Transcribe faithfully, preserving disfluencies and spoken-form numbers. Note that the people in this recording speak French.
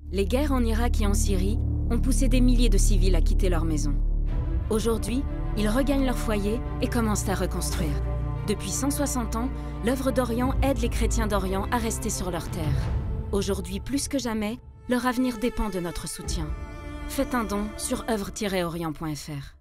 Les guerres en Irak et en Syrie ont poussé des milliers de civils à quitter leur maison. Aujourd'hui, ils regagnent leur foyer et commencent à reconstruire. Depuis cent soixante ans, l'œuvre d'Orient aide les chrétiens d'Orient à rester sur leur terre. Aujourd'hui, plus que jamais, leur avenir dépend de notre soutien. Faites un don sur œuvre tiret orient point F R.